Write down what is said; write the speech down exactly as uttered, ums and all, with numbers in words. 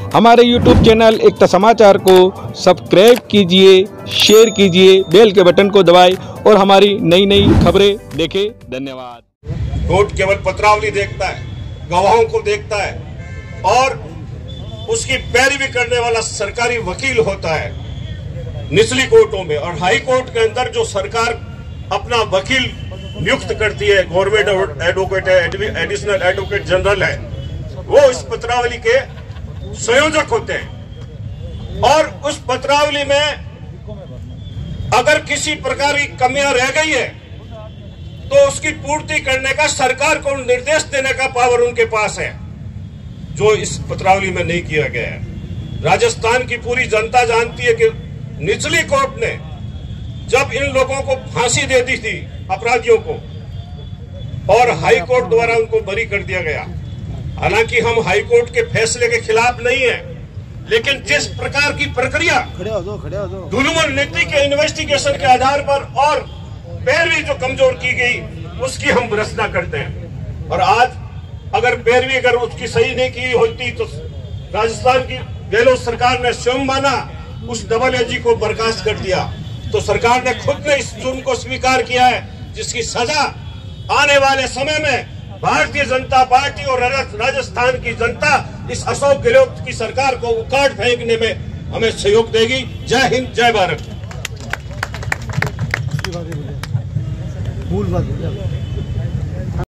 हमारे YouTube channel एकता समाचार को सब्सक्राइब कीजिए, शेयर कीजिए, बेल के बटन को दबाएं और हमारी नई नई खबरें देखें। धन्यवाद। कोर्ट केवल पत्रावली देखता है, गवाहों को देखता है और उसकी पैरवी करने वाला सरकारी वकील होता है निचली कोर्टों में। और हाई कोर्ट के अंदर जो सरकार अपना वकील नियुक्त करती है, गवर्नमेंट एडवोकेट है, एडिशनल एडवोकेट जनरल है, वो इस पत्रावली के संयोजक होते हैं। और उस पत्रावली में अगर किसी प्रकार की कमियां रह गई है तो उसकी पूर्ति करने का सरकार को निर्देश देने का पावर उनके पास है, जो इस पत्रावली में नहीं किया गया है। राजस्थान की पूरी जनता जानती है कि निचली कोर्ट ने जब इन लोगों को फांसी दे दी थी, अपराधियों को, और हाई कोर्ट द्वारा उनको बरी कर दिया गया। हालांकि हम हाई कोर्ट के फैसले के खिलाफ नहीं है, लेकिन जिस प्रकार की प्रक्रिया धूलमल नीति के इन्वेस्टिगेशन के आधार पर और पैरवी जो कमजोर की गई, उसकी हम भर्त्सना करते हैं। और आज अगर पैरवी अगर उसकी सही नहीं की होती तो राजस्थान की गहलोत सरकार ने स्वयं माना, उस डबल एजी को बर्खास्त कर दिया। तो सरकार ने खुद ने इस जुर्म को स्वीकार किया है, जिसकी सजा आने वाले समय में भारतीय जनता पार्टी और राजस्थान की जनता इस अशोक गहलोत की सरकार को उखाड़ फेंकने में हमें सहयोग देगी। जय हिंद, जय भारत।